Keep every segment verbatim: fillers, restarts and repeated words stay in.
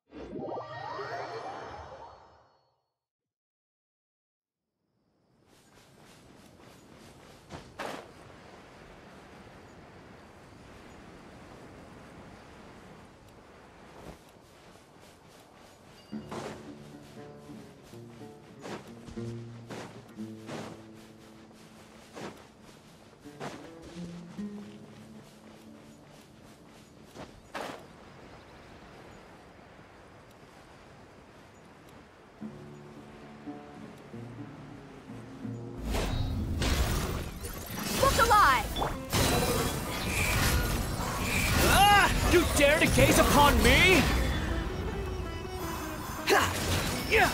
You dare to gaze upon me? Yeah.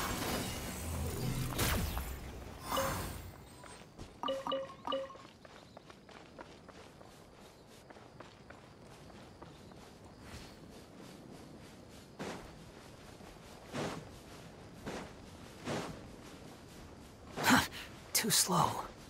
Too slow.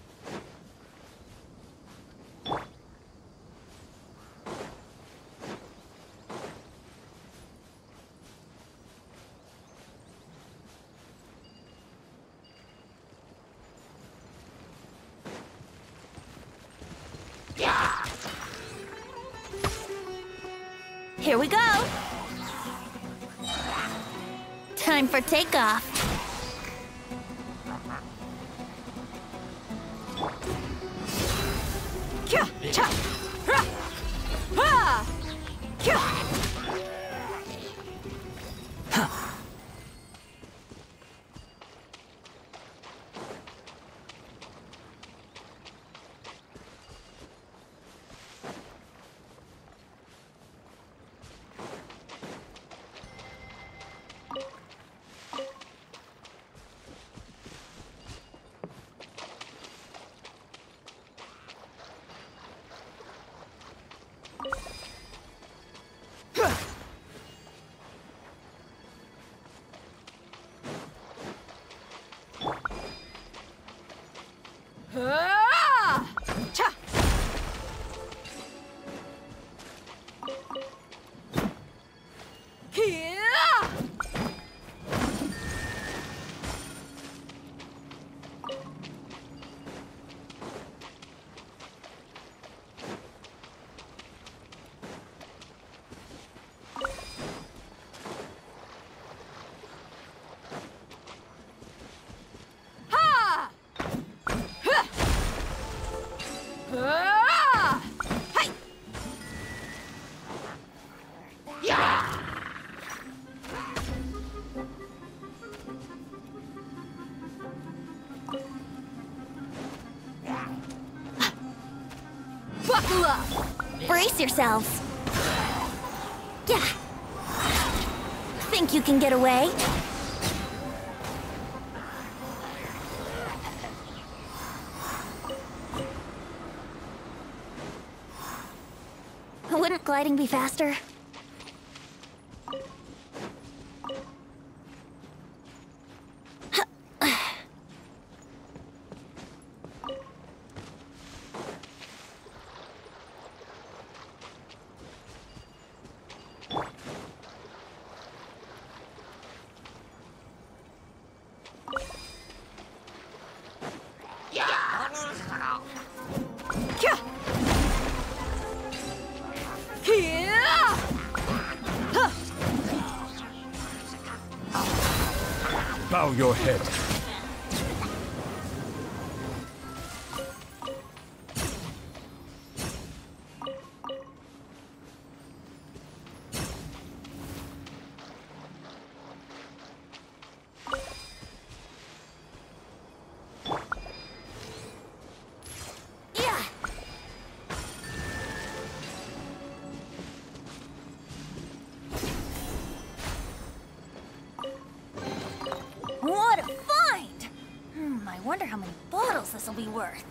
Here we go! Time for takeoff. Kya! Cha! Ra! Ha! Kya! Huh. Ah! Cha! Here! Ha! Huh! Ah! Hey! Yeah! Buckle up! Brace yourselves. Yeah. Think you can get away? Wouldn't gliding be faster? Kya! Here! Huh! Bow your head. Yeah. What a find! Hmm, I wonder how many bottles this will be worth.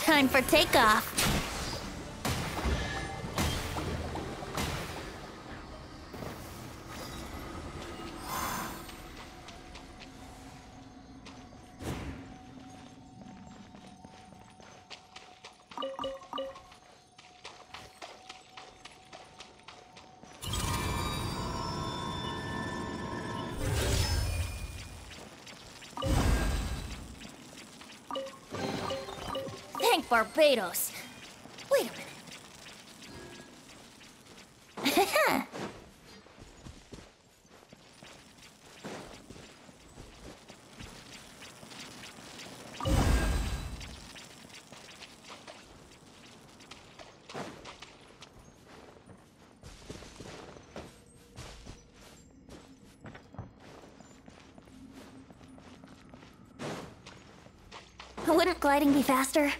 Time for takeoff. Thank Barbados. Wait a minute. Wouldn't gliding be faster?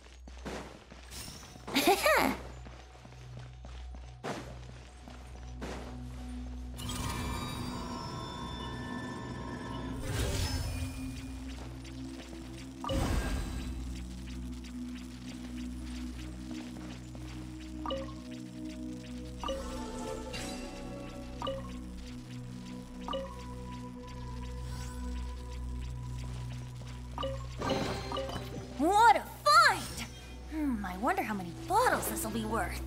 What a find! Hmm, I wonder how many bottles this will be worth.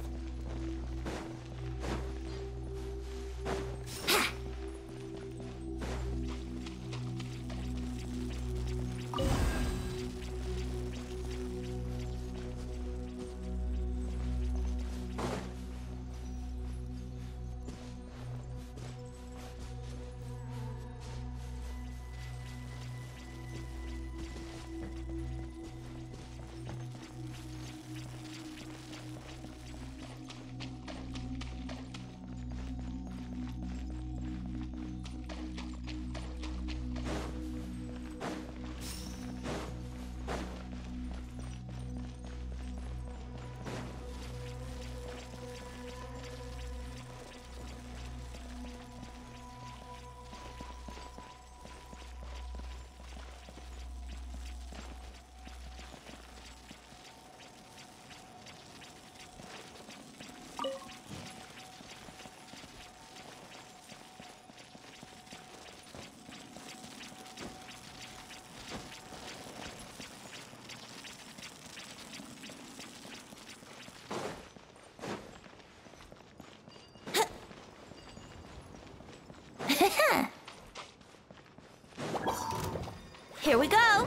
Here we go.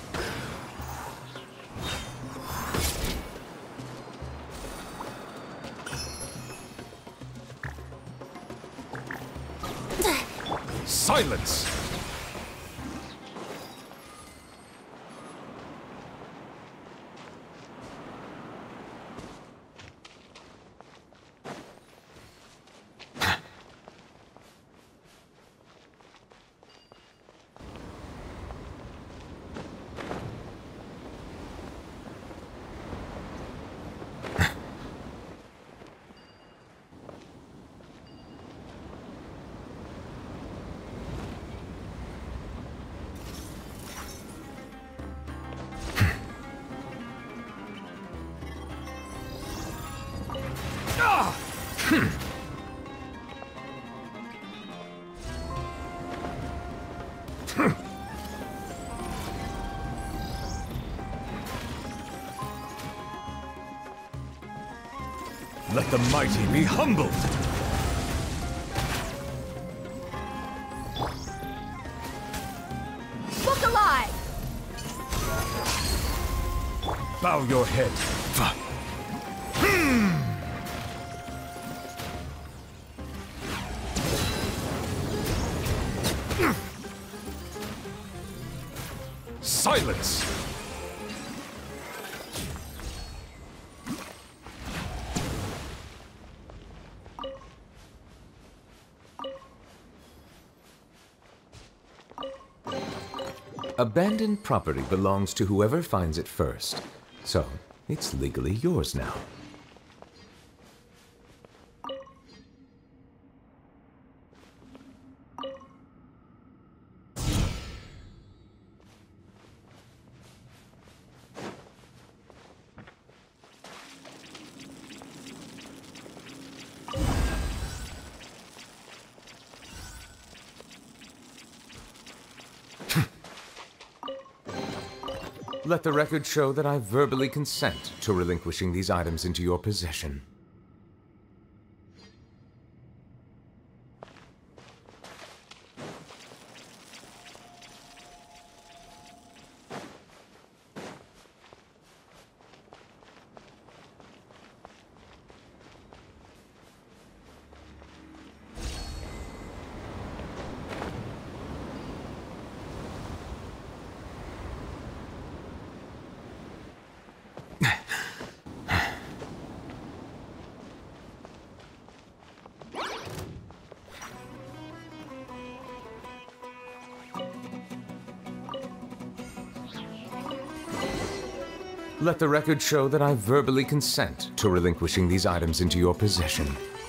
Silence! Let the mighty be humbled! Look alive! Bow your head. Silence! Abandoned property belongs to whoever finds it first, so it's legally yours now. Let the record show that I verbally consent to relinquishing these items into your possession. Let the record show that I verbally consent to relinquishing these items into your possession.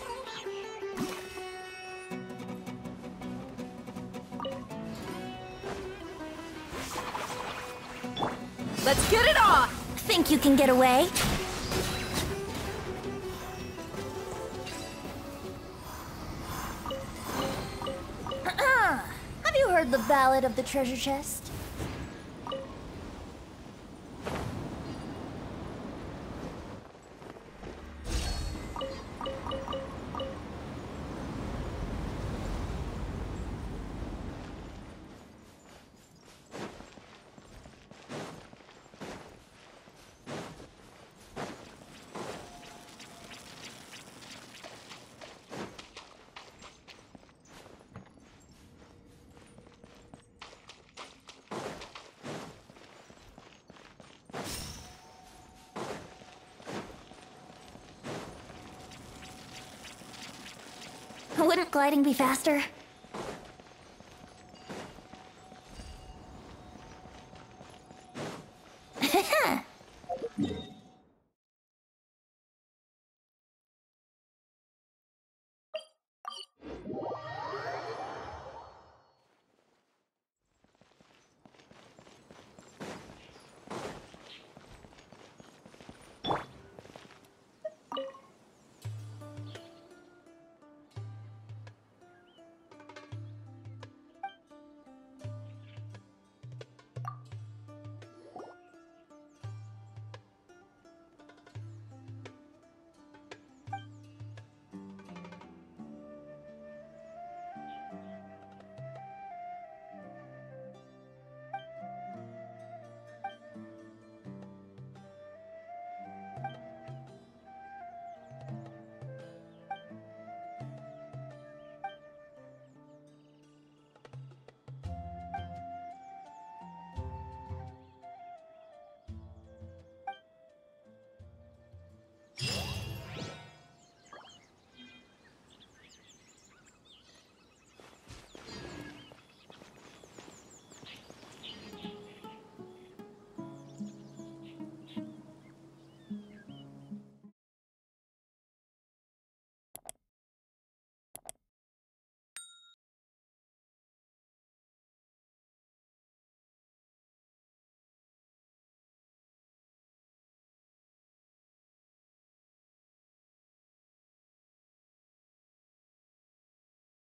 Let's get it on! Think you can get away? Have you heard the Ballad of the Treasure Chest? Wouldn't gliding be faster?